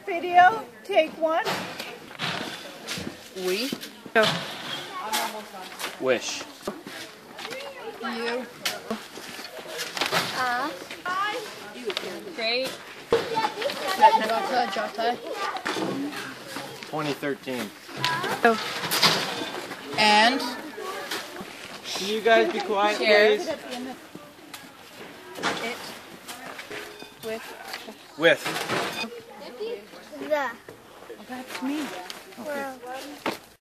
video. Take one. We. Go. Wish. You. Great. Jota. 2013. Go. And. Can you guys be quiet, Cheers. please? It. With. That's me. Okay.